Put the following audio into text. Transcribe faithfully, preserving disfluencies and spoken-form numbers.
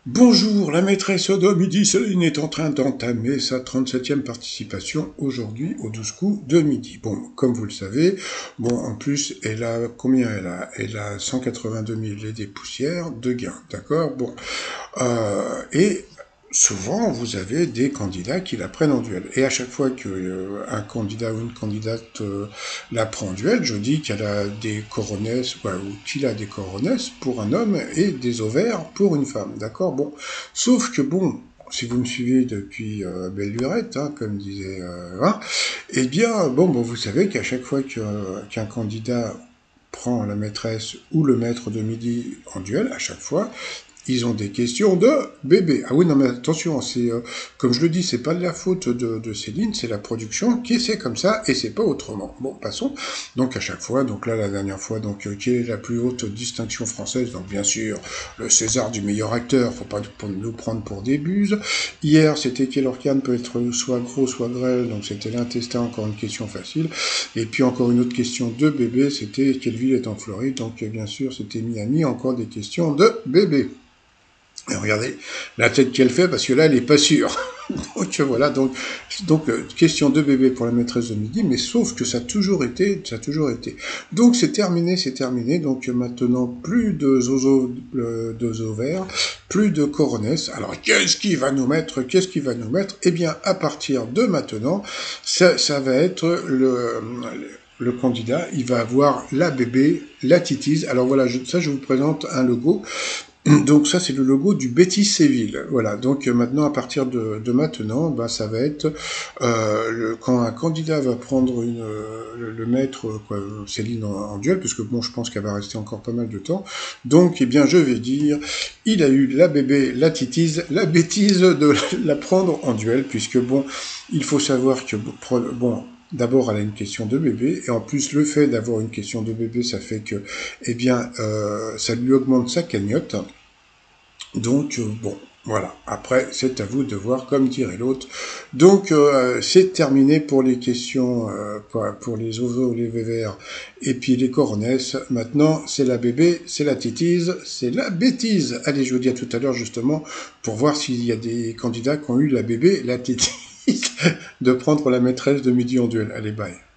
Bonjour, la maîtresse de midi, Céline est en train d'entamer sa trente-septième participation aujourd'hui au douze coups de midi. Bon, comme vous le savez, bon, en plus, elle a, combien elle a? Elle a cent quatre-vingt-deux mille et des poussières de gains, d'accord? Bon, euh, et souvent, vous avez des candidats qui la prennent en duel. Et à chaque fois qu'un euh, candidat ou une candidate euh, la prend en duel, je dis qu'elle a des coronesses, ouais, ou qu'il a des coronesses pour un homme et des ovaires pour une femme, d'accord? Bon, sauf que bon, si vous me suivez depuis euh, belle lurette, hein, comme disait, euh, hein, eh bien, bon, bon, vous savez qu'à chaque fois que, qu'un candidat prend la maîtresse ou le maître de midi en duel, à chaque fois, ils ont des questions de bébé. Ah oui, non mais attention, c'est euh, comme je le dis, c'est pas de la faute de, de Céline, c'est la production qui c'est comme ça et c'est pas autrement. Bon, passons. Donc à chaque fois, donc là la dernière fois, donc euh, quelle est la plus haute distinction française? Donc bien sûr, le César du meilleur acteur. Faut pas nous prendre pour des buses. Hier, c'était quel organe peut être soit gros, soit grêle. Donc c'était l'intestin, encore une question facile. Et puis encore une autre question de bébé, c'était quelle ville est en Floride? Donc bien sûr, c'était Miami. Encore des questions de bébé. Et regardez la tête qu'elle fait, parce que là, elle n'est pas sûre. donc voilà, donc, donc euh, question de bébé pour la maîtresse de midi, mais sauf que ça a toujours été, ça a toujours été. Donc c'est terminé, c'est terminé. Donc maintenant, plus de zozo, euh, de zover, plus de coronesse. Alors qu'est-ce qu'il va nous mettre? Qu'est-ce qu'il va nous mettre? Eh bien, à partir de maintenant, ça, ça va être le, le le candidat, il va avoir la bébé, la titise. Alors voilà, je, ça je vous présente un logo. Donc ça c'est le logo du Betis Séville. Voilà. Donc euh, maintenant à partir de, de maintenant, bah, ça va être euh, le, quand un candidat va prendre une, euh, le, le maître quoi, Céline en, en duel, parce que bon je pense qu'elle va rester encore pas mal de temps. Donc eh bien je vais dire, il a eu la bébé, la titise, la bêtise de la prendre en duel, puisque bon il faut savoir que bon d'abord, elle a une question de bébé, et en plus, le fait d'avoir une question de bébé, ça fait que, eh bien, euh, ça lui augmente sa cagnotte. Donc, euh, bon, voilà. Après, c'est à vous de voir, comme dirait l'autre. Donc, euh, c'est terminé pour les questions, euh, pour, pour les oiseaux, les vévères, et puis les coronesses. Maintenant, c'est la bébé, c'est la titise, c'est la bêtise. Allez, je vous dis à tout à l'heure, justement, pour voir s'il y a des candidats qui ont eu la bébé, la titise, de prendre la maîtresse de midi en duel. Allez, bye.